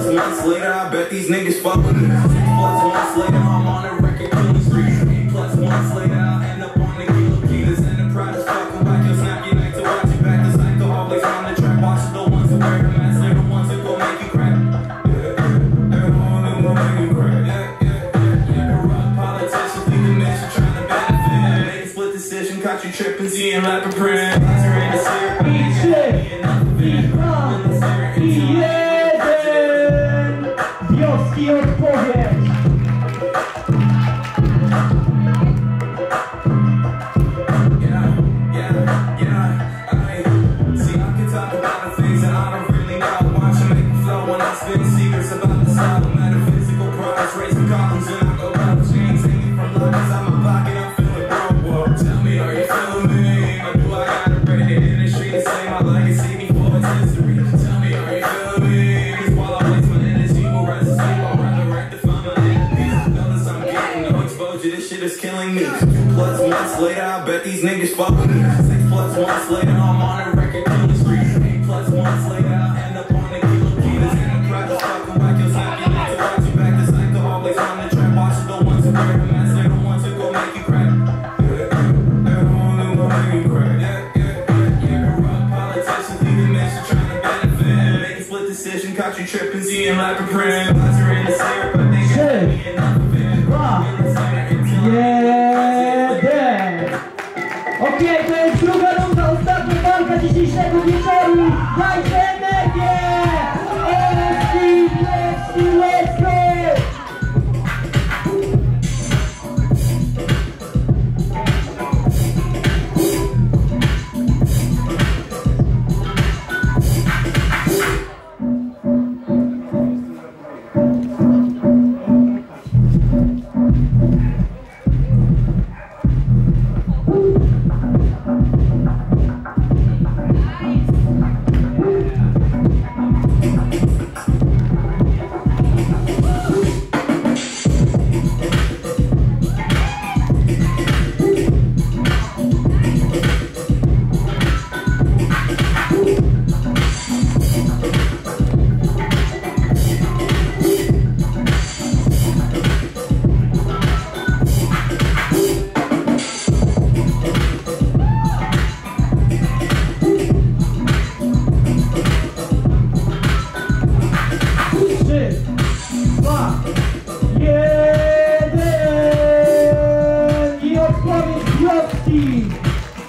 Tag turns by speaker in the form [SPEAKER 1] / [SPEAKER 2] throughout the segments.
[SPEAKER 1] months later, I bet these niggas fuck with me. 6 plus months later, I'm on a record killing street. 8 plus months later, I'll end up on the kilo keys. And the pride is fucking whack. You'll snap your neck to watch you back. The psychoholics on the track, watching the ones who wear the mask. They're the ones who gon' make you crack. They're the ones who gon' make you crack. Corrupt politicians leave the mission trying to benefit. Make a split decision, caught you tripping, seeing leopard print.
[SPEAKER 2] Biowsky odpowiedź.
[SPEAKER 1] This shit is killing me. 2 plus months later, I bet these niggas fuck with me. 6 plus months later, I'm on a record killing street. 8 plus months later, I'll end up on the kilo keys. And the crowd is fucking whack. You'll snap your neck to watch you back. The psychoholics on the track, watching the ones who wear the mask. They're the ones who gon' make you crack. They're the ones who gon' make you crack. Corrupt politicians leave the mission trying to benefit. Make a split decision, caught you tripping, seeing leopard print. Lots are in the syrup, but they got me enough of it.
[SPEAKER 2] Okej, to jest druga runda, ostatnia walka dzisiejszego wieczoru. Dajcie energię! Oski, let's go! Biowsky!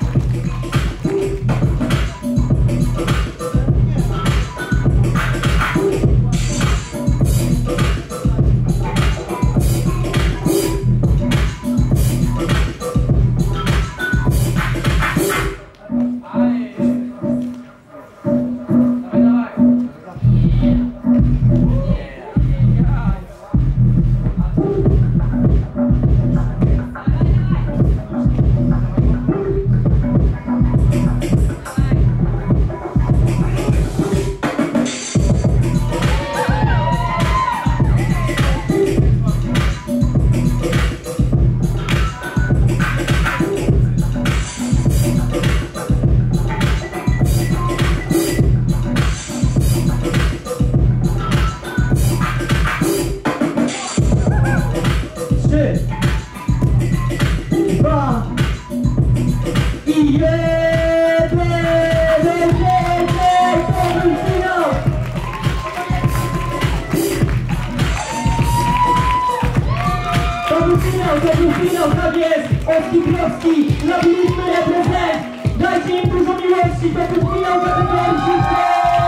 [SPEAKER 2] To był finał, tak jest! Oski, Biowsky, zrobiliśmy reprezent! Dajcie im dużo miłości, to był finał kategorii wszystkie!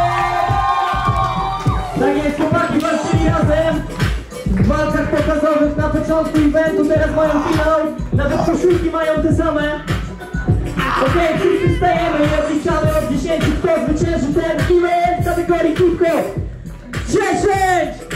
[SPEAKER 2] Tak jest, chłopaki walczyli razem w walkach pokazowych na początku eventu, teraz mają finał, nawet koszulki mają te same. Okej, wszyscy stajemy i odliczamy od 10, kto zwycięży ten event w kategorii krótko. 10!